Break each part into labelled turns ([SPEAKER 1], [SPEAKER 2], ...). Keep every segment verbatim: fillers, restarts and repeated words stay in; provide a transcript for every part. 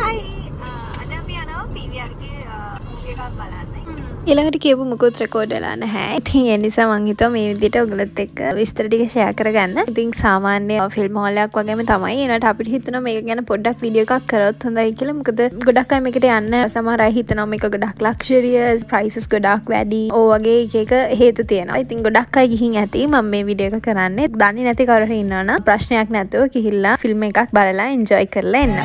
[SPEAKER 1] Hi, ada අපි යනවා P V R ගේ movie එකක් බලන්න.
[SPEAKER 2] ඊළඟට කියපු මුකුත් රෙකෝඩ් වෙලා නැහැ. ඉතින් ඒ නිසා මං හිතුවා මේ විදිහට ඔයගොල්ලොත් එක්ක විස්තර ටික ෂෙයා කරගන්න. ඉතින් සාමාන්‍ය ෆිල්ම් හෝල් එකක් වගේම තමයි. ඒනට අපිට හිතුණා මේක ගැන පොඩ්ඩක් වීඩියෝ එකක් කරොත් හොඳයි කියලා. මොකද ගොඩක් අය මේකට යන්න සමහර අය හිතනවා මේක ගොඩක් ලක්ෂරියස්, ප්‍රයිසස් ගොඩක් වැඩි. ඕ වගේ එක එක හේතු තියෙනවා. ඉතින් ගොඩක් අය ගිහින් ඇති. මම මේ වීඩියෝ එක කරන්නේ. දන්නේ නැති කවුරු හරි ඉන්නවනම් ප්‍රශ්නයක් නැතුව ගිහිල්ලා ෆිල්ම් එකක් බලලා එන්ජොයි කරලා එන්න.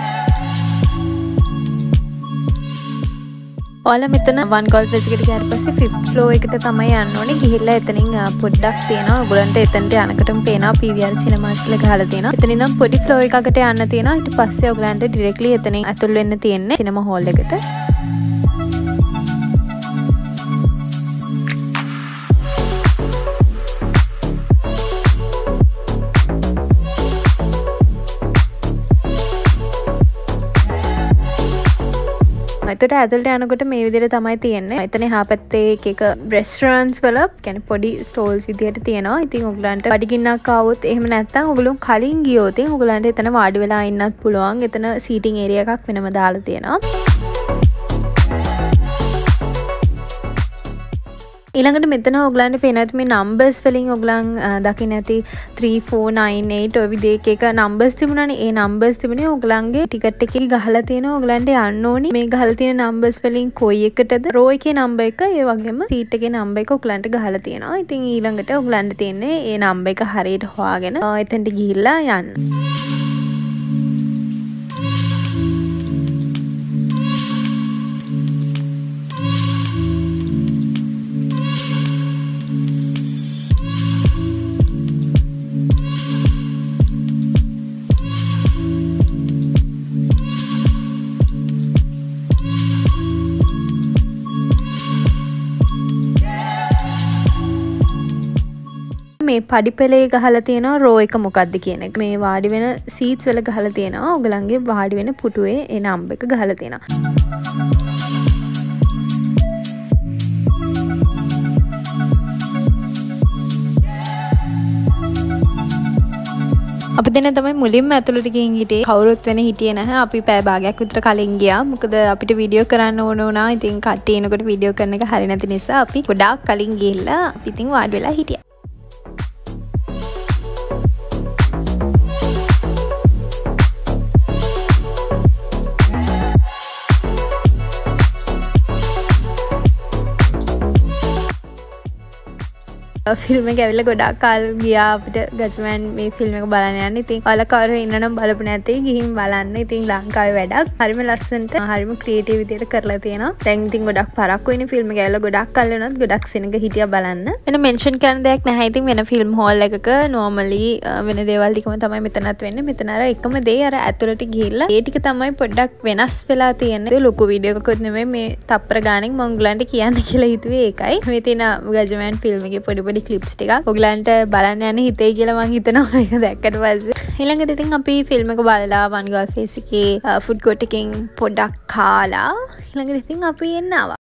[SPEAKER 2] ඔයාලා මෙතන වන් ගෝල් ෆේස් එකට ගියාට පස්සේ ෆිෆ්ත් ෆ්ලෝර් එකට තමයි යන්න ඕනේ. ගිහිල්ලා එතනින් පොඩ්ඩක් තියෙනවා. ඔයගොල්ලන්ට එතනට යනකොටම පේනවා P V R සිනමාස් කියලා ගහලා තියෙනවා. එතනින් නම් පොඩි ෆ්ලෝර් එකකට යන්න තියෙනවා. ඊට පස්සේ ඔයගොල්ලන්ට ඩිරෙක්ට්ලි එතනින් ඇතුල් වෙන්න තියෙන්නේ සිනමා හෝල් එකට. එතකොට ඇතුළට යනකොට මේ විදිහට තමයි තියෙන්නේ. එතන එහා පැත්තේ එක එක රෙස්ටොරන්ට්ස් වල කියන්නේ පොඩි ස්ටෝල්ස් විදිහට තියෙනවා. ඉතින් ඔයගලන්ට බඩගින්නක් ආවොත් එහෙම නැත්නම් ඔයගොල්ලෝ කලින් ගියොත් ඔයගලන්ට එතන වාඩි වෙලා ඉන්නත් පුළුවන්. එතන සීටින් ඒරියා එකක් වෙනම දාලා තියෙනවා. ඊළඟට මෙතන ඔයගලන්ට පේන ඇති මේ නම්බර්ස් වලින් ඔයගලන් දකින්න ඇති three four nine eight ඔය විදිහක එක නම්බර්ස් තිබුණානේ. ඒ නම්බර්ස් තිබුණේ ඔයගලන්ගේ ටිකට් එකේ ගහලා තියෙනවා. ඔයගලන්ට යන්න ඕනි මේ ගහලා තියෙන නම්බර්ස් වලින් කොයි එකටද රෝ එකේ නම්බර් එක ඒ වගේම සීට් එකේ නම්බර් එක ඔයගලන්ට ගහලා තියෙනවා. ඉතින් ඊළඟට ඔයගලන්ට තියෙන්නේ ඒ නම්බර් එක හරියට හොයාගෙන එතනට ගිහිල්ලා යන්න. මේ පඩිපෙලේ ගහලා තියෙනවා රෝ එක මොකක්ද කියන එක. මේ වාඩි වෙන සීට්ස් වල ගහලා තියෙනවා. ඔයගලන්ගේ වාඩි වෙන පුටුවේ ඒ නම්බර් එක ගහලා තියෙනවා. අපි දැන් තමයි මුලින්ම ඇතුළට ගිහින් හිටියේ. කවුරුත් වෙන හිටියේ නැහැ. අපි පැය භාගයක් විතර කලින් ගියා. මොකද අපිට වීඩියෝ කරන්න ඕන වුණා. ඉතින් කට්ටිය එනකොට වීඩියෝ කරන එක හරිය නැති නිසා අපි ගොඩාක් කලින් ගිහිල්ලා අපි ඉතින් වාඩි වෙලා හිටියා. ෆිල්ම් එක ඇවිල්ලා ගොඩාක් කාල ගියා අපිට ගජමෑන් මේ ෆිල්ම් එක බලන්න යන්න. ඉතින් ඔයාලා කවුරු ඉන්නනම් බලපු නැතේ ගිහින් බලන්න. ඉතින් ලංකාවේ වැඩක් හරිම ලස්සනට හරිම ක්‍රියේටිව් විදියට කරලා තියෙනවා. දැන් ඉතින් ගොඩක් පරක්කු වෙන ෆිල්ම් එක ඇවිල්ලා ගොඩක් කල් වෙනවත් ගොඩක් සෙනඟ හිටියා බලන්න. වෙන මෙන්ෂන් කරන්න දෙයක් නැහැ. ඉතින් වෙන ෆිල්ම් හෝල් එකක නෝමලි වෙන දේවල් ටිකම තමයි මෙතනත් වෙන්නේ. මෙතන අර එකම දේ අර ඇතුළට ගිහිල්ලා ඒ ටික තමයි පොඩ්ඩක් වෙනස් වෙලා තියෙන්නේ. ඒක ලොකු වීඩියෝ එකකුත් නෙමෙයි මේ තප්පර ගානෙන් මම උගලන්ට කියන්න කියලා හිතුවේ ඒකයි. මේ තියෙන ගජමෑන් ෆිල්ම් එකේ පොඩි පොඩි ක්ලිප්ස් ටිකක් ඔයගලන්ට බලන්න යන්න හිතේ කියලා මං හිතනවා මේක දැක්කට පස්සේ. ඊළඟට ඉතින් අපි ෆිල්ම් එක බලලා වන් ගෝල් ෆේස් එකේ ෆුඩ් කෝට් එකකින් පොඩ්ඩක් කාලා ඊළඟට ඉතින් අපි එන්න ආවා.